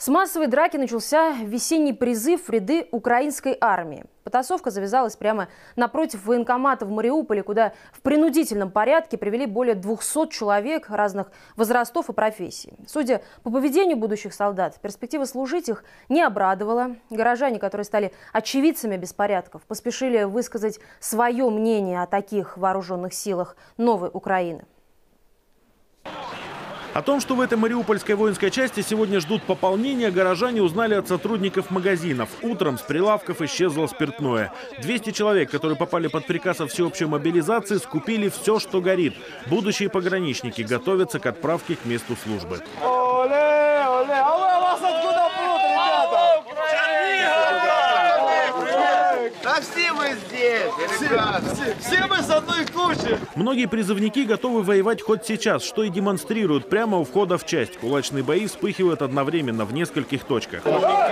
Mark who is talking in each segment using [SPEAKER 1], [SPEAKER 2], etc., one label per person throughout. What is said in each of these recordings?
[SPEAKER 1] С массовой драки начался весенний призыв в ряды украинской армии. Потасовка завязалась прямо напротив военкомата в Мариуполе, куда в принудительном порядке привели более 200 человек разных возрастов и профессий. Судя по поведению будущих солдат, перспектива служить их не обрадовала. Горожане, которые стали очевидцами беспорядков, поспешили высказать свое мнение о таких вооруженных силах новой Украины.
[SPEAKER 2] О том, что в этой мариупольской воинской части сегодня ждут пополнения, горожане узнали от сотрудников магазинов. Утром с прилавков исчезло спиртное. 200 человек, которые попали под приказ о всеобщей мобилизации, скупили все, что горит. Будущие пограничники готовятся к отправке к месту службы.
[SPEAKER 3] Оле, оле, а вас откуда прут, ребята? Да все мы здесь, ребята. Все мы с одной кучи.
[SPEAKER 2] Многие призывники готовы воевать хоть сейчас, что и демонстрируют прямо у входа в часть. Кулачные бои вспыхивают одновременно в нескольких точках.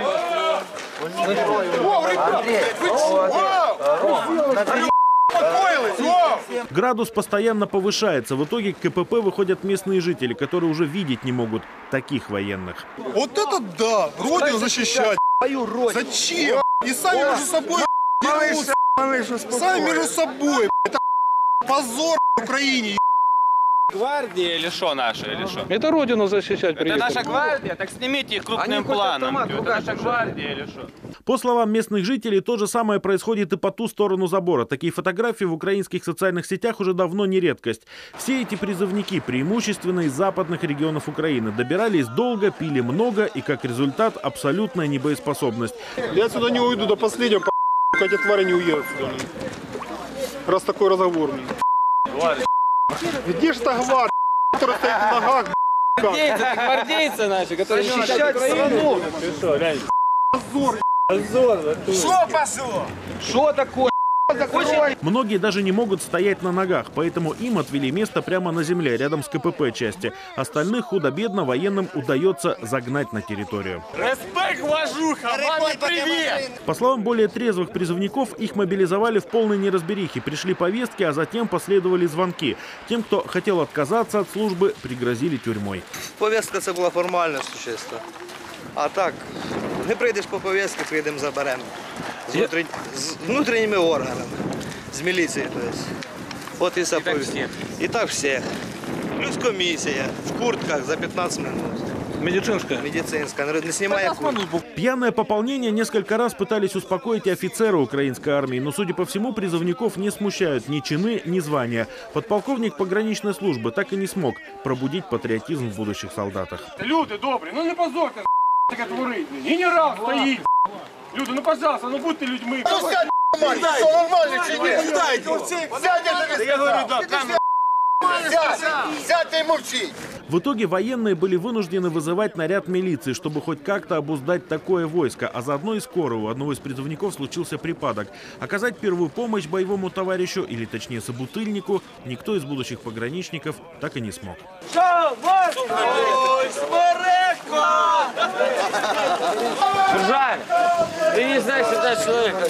[SPEAKER 2] Градус постоянно повышается. В итоге к КПП выходят местные жители, которые уже видеть не могут таких военных.
[SPEAKER 4] Вот это да! Родину защищать! Зачем? И сами между собой дерутся. Сами между собой. Это позор Украине.
[SPEAKER 5] Гвардия или что наша, или что?
[SPEAKER 6] Это родину защищать приехали.
[SPEAKER 5] Это наша гвардия? Так снимите их крупным планом. Это наша гвардия или что?
[SPEAKER 2] По словам местных жителей, то же самое происходит и по ту сторону забора. Такие фотографии в украинских социальных сетях уже давно не редкость. Все эти призывники, преимущественно из западных регионов Украины, добирались долго, пили много и, как результат, абсолютная небоеспособность.
[SPEAKER 4] Я отсюда не уйду до последнего, пока эти твари не уедут сюда. Раз такой разговор. Где же та гвардия, которая стоит на ногах?
[SPEAKER 5] Гвардейцы наши, которые защищают
[SPEAKER 4] страну.
[SPEAKER 5] Позор. Что позор? Что такое?
[SPEAKER 2] Многие даже не могут стоять на ногах, поэтому им отвели место прямо на земле, рядом с КПП части. Остальных худо-бедно военным удается загнать на территорию.
[SPEAKER 5] Респект, уважуха! Вам привет!
[SPEAKER 2] По словам более трезвых призывников, их мобилизовали в полной неразберихе. Пришли повестки, а затем последовали звонки. Тем, кто хотел отказаться от службы, пригрозили тюрьмой.
[SPEAKER 7] Повестка – це була формальне существо. А так, не прийдеш по повестці, прийдемо заберемо. З внутрішніми органами, з міліцією. От і вся повістка. І так всіх. Плюс комісія в куртках за 15 минут.
[SPEAKER 6] Медицинская.
[SPEAKER 7] Медицинская. Не снимая куртку.
[SPEAKER 2] Пьяное пополнение несколько раз пытались успокоить и офицеры украинской армии, но, судя по всему, призывников не смущают ни чины, ни звания. Подполковник пограничной службы так и не смог пробудить патриотизм в будущих солдатах.
[SPEAKER 8] Люди добрі, ну не позорте, таке творить. Генерал стоїть. Люди, ну пожалуйста, ну будьте людьми.
[SPEAKER 4] Ну сядь, что нормально чи ні? Сядьте и молчите.
[SPEAKER 2] В итоге военные были вынуждены вызывать наряд милиции, чтобы хоть как-то обуздать такое войско. А заодно и скоро у одного из призывников случился припадок. Оказать первую помощь боевому товарищу, или точнее собутыльнику, никто из будущих пограничников так и не смог.
[SPEAKER 5] Жаль! Ты не знаешь, сюда человека.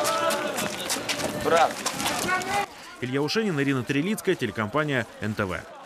[SPEAKER 5] Брат.
[SPEAKER 2] Илья Ушенин, Ирина Трелицкая, телекомпания НТВ.